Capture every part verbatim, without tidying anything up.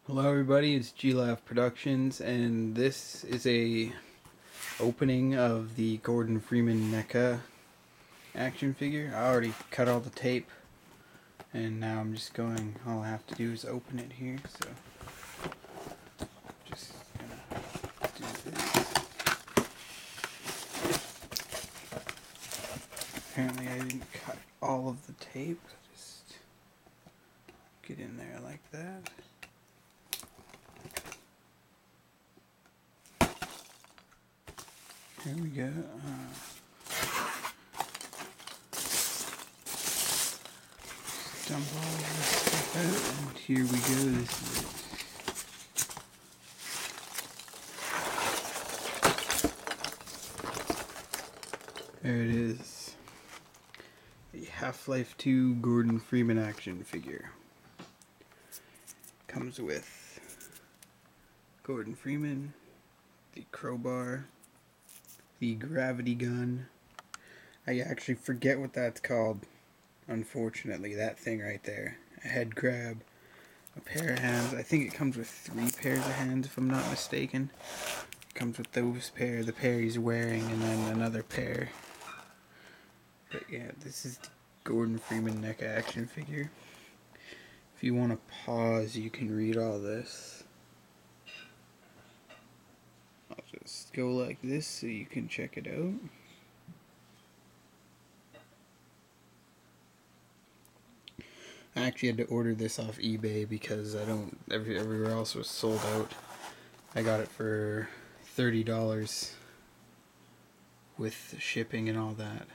Hello everybody, it's G Laugh Productions, and this is a opening of the Gordon Freeman NECA action figure. I already cut all the tape, and now I'm just going, all I have to do is open it here, so just gonna do this. Apparently I didn't cut all of the tape, just get in there like that. Here we go. Uh, dump all this stuff out, and here we go. This is it. There it is. The Half-Life two Gordon Freeman action figure. Comes with Gordon Freeman, the crowbar, the gravity gun. I actually forget what that's called, unfortunately. That thing right there. A head grab, a pair of hands. I think it comes with three pairs of hands if I'm not mistaken. It comes with those pair, the pair he's wearing, and then another pair. But yeah, this is the Gordon Freeman NECA action figure. If you want to pause, you can read all this. I'll just go like this so you can check it out. I actually had to order this off eBay because I don't every, everywhere else was sold out. I got it for thirty dollars with shipping and all that.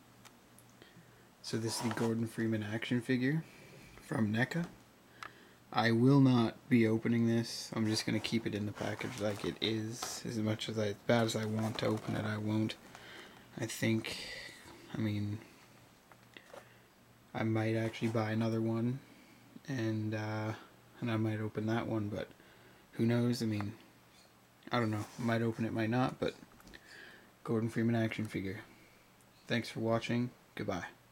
So this is the Gordon Freeman action figure from NECA. I will not be opening this. I'm just going to keep it in the package like it is. As much as I, as bad as I want to open it, I won't. I think, I mean, I might actually buy another one, and uh, and I might open that one, but who knows? I mean, I don't know. I might open it, might not, but Gordon Freeman action figure. Thanks for watching. Goodbye.